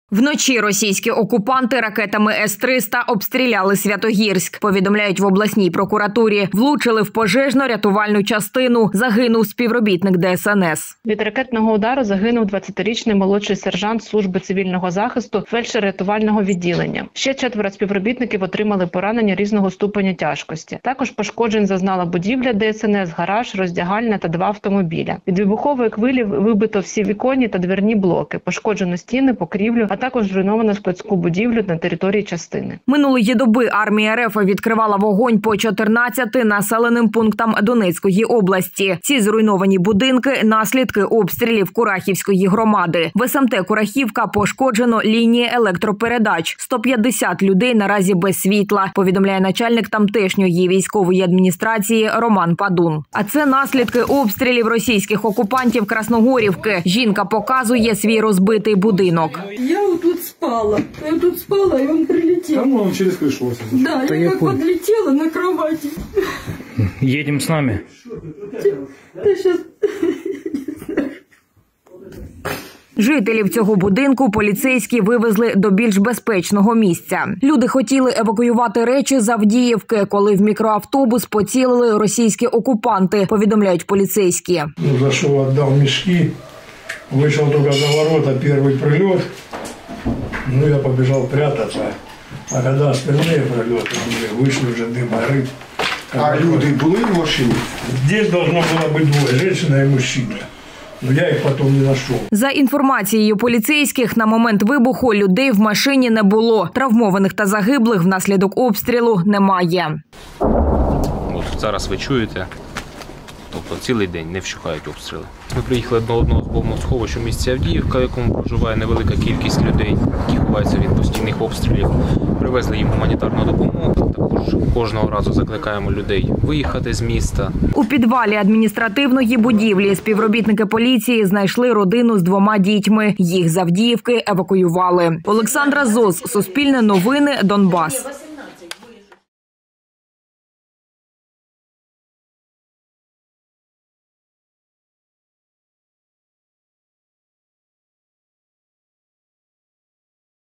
Вночі російські окупанти ракетами С-300 обстріляли Святогірськ. Повідомляють в обласній прокуратурі. Влучили в пожежно-рятувальну частину. Загинув співробітник ДСНС. Від ракетного удару загинув 20-річний молодший сержант служби цивільного захисту фельдшер-рятувального відділення. Ще 4 співробітників отримали поранення різного ступеня тяжкості. Також пошкоджень зазнала будівля ДСНС, гараж, роздягальня та 2 автомобіля. Від вибухової хвилі вибито всі віконні та дверні блоки, пошкоджено стіни, покрівлю, а також зруйновано складську будівлю на території частини. Минулої доби армія РФ відкривала вогонь по 14 населеним пунктам Донецької області. Ці зруйновані будинки – наслідки обстрілів Курахівської громади. В СМТ Курахівка пошкоджено лінії електропередач. 150 людей наразі без світла, повідомляє начальник тамтешньої військової адміністрації Роман Падун. А це наслідки обстрілів російських окупантів Красногорівки. Жінка показує свій розбитий будинок. Я тут спала, и он прилетел. Там он через крышу. Да, я как подлетела на кровати. Едем с нами. Ты сейчас... Жителів цього будинку поліцейські вивезли до більш безпечного місця. Люди хотіли евакуювати речі з Авдіївки, коли в мікроавтобус поцілили російські окупанти, повідомляють поліцейські. Зашел, отдал мешки, вышел только за ворота, первый прилет. Ну, я побежал прятаться. А когда остальные прилеты, вышли уже дым, горит. А люди були в машині? Здесь должно было быть 2, женщина и мужчина. Но я их потом не нашел. За інформацією поліцейських, на момент вибуху людей в машині не було. Травмованих та загиблих внаслідок обстрілу немає. От зараз ви чуєте, тобто цілий день не вщухають обстріли. Ми приїхали до одного з бомбосховищ у місті Авдіївка, в якому проживає невелика кількість людей, які ховаються від постійних обстрілів. Привезли їм гуманітарну допомогу. Також кожного разу закликаємо людей виїхати з міста. У підвалі адміністративної будівлі співробітники поліції знайшли родину з 2 дітьми. Їх з Авдіївки евакуювали. Олександра Зос, Суспільне новини, Донбас.